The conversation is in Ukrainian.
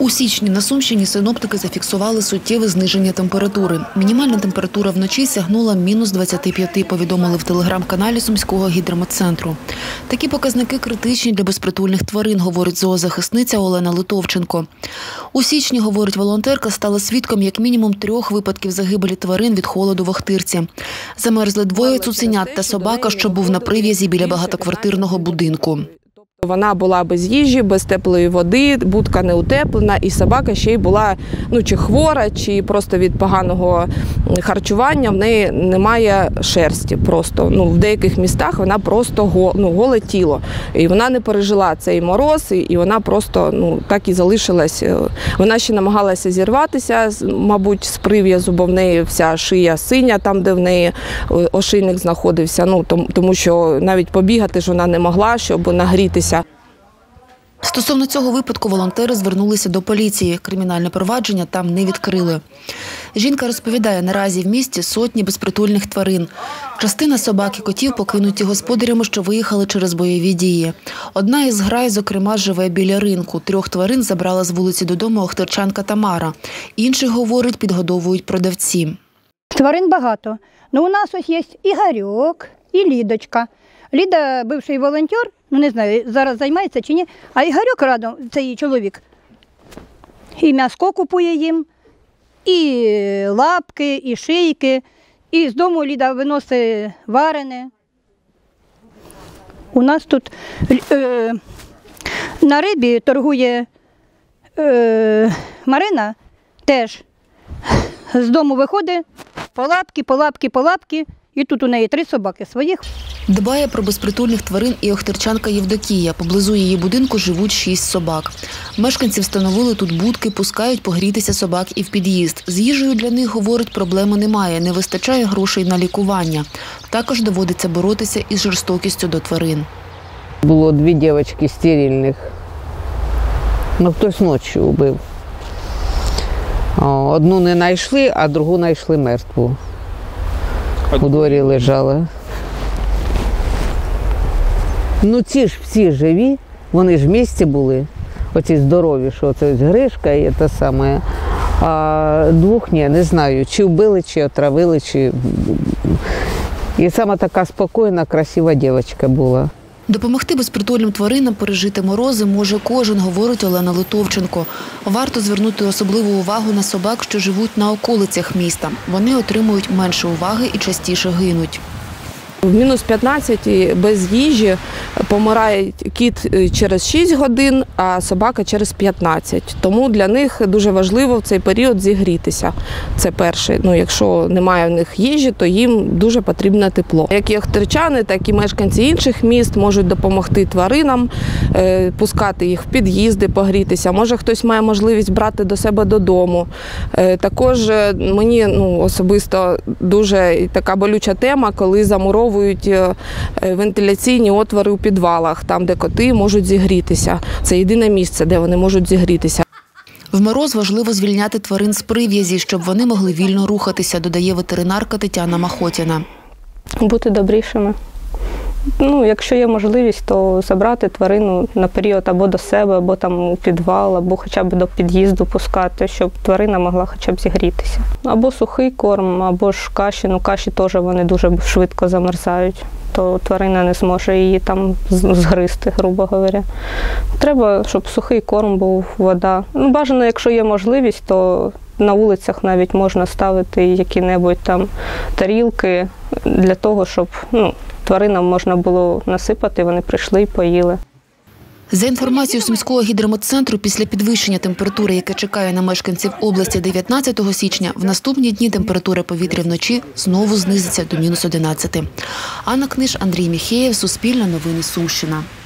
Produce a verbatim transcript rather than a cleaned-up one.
У січні на Сумщині синоптики зафіксували суттєве зниження температури. Мінімальна температура вночі сягнула мінус двадцяти п'яти, повідомили в телеграм-каналі Сумського гідрометцентру. Такі показники критичні для безпритульних тварин, говорить зоозахисниця Олена Литовченко. У січні, говорить волонтерка, стала свідком як мінімум трьох випадків загибелі тварин від холоду в Охтирці. Замерзли двоє цуценят та собака, що був на прив'язі біля багатоквартирного будинку. Вона була без їжі, без теплої води, будка не утеплена, і собака ще й була ну, чи хвора, чи просто від поганого харчування, в неї немає шерсті просто. Ну, в деяких містах вона просто го, ну, голе тіло. І вона не пережила цей мороз, і вона просто ну, так і залишилась. Вона ще намагалася зірватися, мабуть, з прив'язу, бо в неї вся шия синя, там, де в неї ошийник знаходився. Ну, тому що навіть побігати ж вона не могла, щоб нагрітися. Стосовно цього випадку волонтери звернулися до поліції. Кримінальне провадження там не відкрили. Жінка розповідає, наразі в місті сотні безпритульних тварин. Частина собак і котів покинуті господарями, що виїхали через бойові дії. Одна із зграй, зокрема, живе біля ринку. Трьох тварин забрала з вулиці додому охтирчанка Тамара. Інших, говорить, підгодовують продавці. Тварин багато. Ну, у нас ось є Ігорьок, і Лідочка. Ліда, бивший волонтер, ну не знаю, зараз займається чи ні, а Ігорьок радом, це її чоловік, і м'яско купує їм, і лапки, і шийки, і з дому Ліда виносить варене. У нас тут е, на рибі торгує е, Марина, теж з дому виходить, по лапки, по лапки, по лапки. І тут у неї три собаки своїх. Дбає про безпритульних тварин і охтирчанка Євдокія. Поблизу її будинку живуть шість собак. Мешканці встановили тут будки, пускають погрітися собак і в під'їзд. З їжею для них, говорить, проблеми немає, не вистачає грошей на лікування. Також доводиться боротися із жорстокістю до тварин. Було дві дівчинки стерильних. Ну, хтось ночі убив. Одну не знайшли, а другу знайшли мертву. У дворі лежала. Ну ці ж всі живі, вони ж в місті були, оці здорові, що це ось Гришка і те саме. А двох ні, не знаю, чи вбили, чи отравили, чи... І сама така спокійна, красива дівчинка була. Допомогти безпритульним тваринам пережити морози може кожен, говорить Олена Литовченко. Варто звернути особливу увагу на собак, що живуть на околицях міста. Вони отримують менше уваги і частіше гинуть. В мінус п'ятнадцять без їжі помирає кіт через шість годин, а собака через п'ятнадцять. Тому для них дуже важливо в цей період зігрітися. Це перше. Ну, якщо немає в них їжі, то їм дуже потрібне тепло. Як і охтирчани, так і мешканці інших міст можуть допомогти тваринам, пускати їх в під'їзди, погрітися. Може, хтось має можливість брати до себе додому. Також мені ну, особисто дуже така болюча тема, коли замуровують вентиляційні отвори у підвалах, там, де коти можуть зігрітися. Це єдине місце, де вони можуть зігрітися. В мороз важливо звільняти тварин з прив'язі, щоб вони могли вільно рухатися, додає ветеринарка Тетяна Махотіна. Бути добрішими. Ну, якщо є можливість, то забрати тварину на період або до себе, або там у підвал, або хоча б до під'їзду пускати, щоб тварина могла хоча б зігрітися. Або сухий корм, або ж каші. Ну, каші теж вони дуже швидко замерзають, то тварина не зможе її там згризти, грубо говоря. Треба, щоб сухий корм був, вода. Ну, бажано, якщо є можливість, то на вулицях навіть можна ставити які-небудь там тарілки для того, щоб ну, тваринам можна було насипати, вони прийшли і поїли. За інформацією Сумського гідрометцентру, після підвищення температури, яке чекає на мешканців області дев'ятнадцятого січня, в наступні дні температура повітря вночі знову знизиться до мінус одинадцяти. Анна Книж, Андрій Міхеєв, Суспільне новини, Сумщина.